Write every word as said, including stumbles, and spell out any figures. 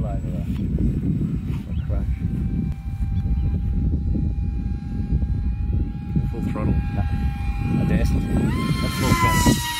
over there. A crash. Full throttle. No, I danced. That's full throttle.